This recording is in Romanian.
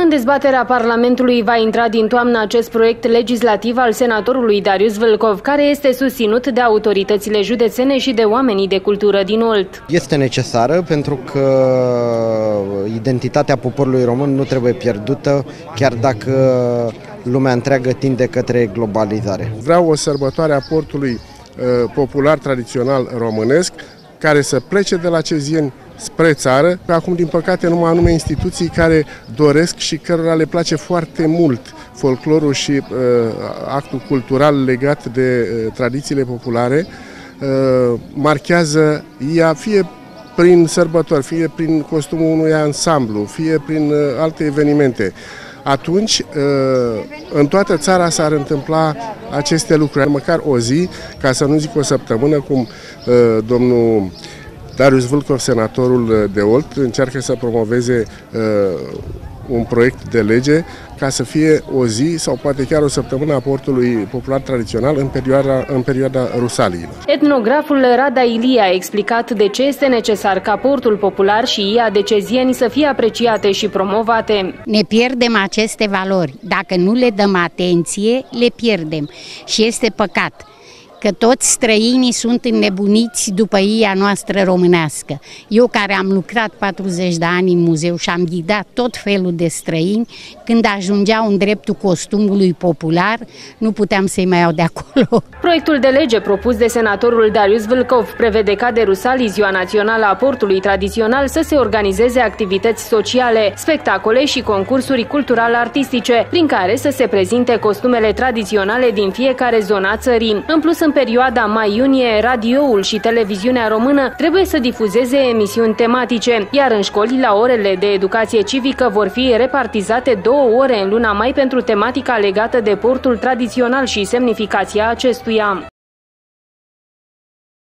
În dezbaterea Parlamentului va intra din toamnă acest proiect legislativ al senatorului Darius Vâlcov, care este susținut de autoritățile județene și de oamenii de cultură din Olt. Este necesară pentru că identitatea poporului român nu trebuie pierdută, chiar dacă lumea întreagă tinde către globalizare. Vreau o sărbătoare a portului popular tradițional românesc, care să plece de la Cezieni spre țară. Acum, din păcate, numai anume instituții care doresc și cărora le place foarte mult folclorul și actul cultural legat de tradițiile populare, marchează ea fie prin sărbători, fie prin costumul unui ansamblu, fie prin alte evenimente. Atunci, în toată țara s-ar întâmpla aceste lucruri, măcar o zi, ca să nu zic o săptămână, cum domnul Darius Vâlcov, senatorul de Olt, încearcă să promoveze un proiect de lege ca să fie o zi sau poate chiar o săptămână a portului popular tradițional în perioada Rusaliilor. Etnograful Rada Ilie a explicat de ce este necesar ca portul popular și Ia de Cezieni să fie apreciate și promovate. Ne pierdem aceste valori. Dacă nu le dăm atenție, le pierdem și este păcat că toți străinii sunt înnebuniți după Ia noastră românească. Eu, care am lucrat 40 de ani în muzeu și am ghidat tot felul de străini, când ajungeau în dreptul costumului popular, nu puteam să-i mai iau de acolo. Proiectul de lege propus de senatorul Darius Vâlcov prevede ca de Rusalii, ziua națională a portului tradițional, să se organizeze activități sociale, spectacole și concursuri cultural-artistice, prin care să se prezinte costumele tradiționale din fiecare zonă a țării. În plus, în perioada mai-iunie, radioul și televiziunea română trebuie să difuzeze emisiuni tematice, iar în școli, la orele de educație civică, vor fi repartizate 2 ore în luna mai pentru tematica legată de portul tradițional și semnificația acestuia.